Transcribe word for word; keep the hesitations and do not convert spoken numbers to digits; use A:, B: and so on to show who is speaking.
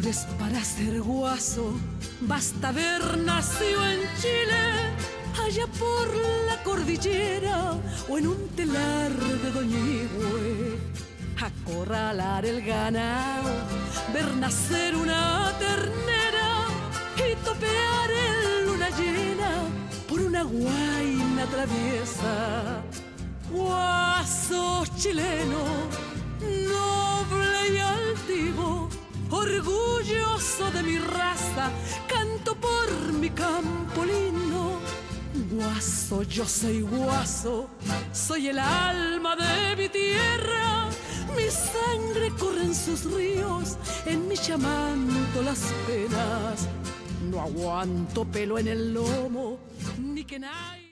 A: Flores para ser guaso, basta haber nacido en Chile, allá por la cordillera o en un telar de Doñihue. Acorralar el ganado, ver nacer una ternera y topear en luna llena por una guaina traviesa. Guaso chileno, noble y altivo, orgulloso de mi raza, canto por mi campo lindo. Guaso, yo soy guaso, soy el alma de mi tierra. Mi sangre corre en sus ríos, en mi chamanto las penas. No aguanto pelo en el lomo, ni que nadie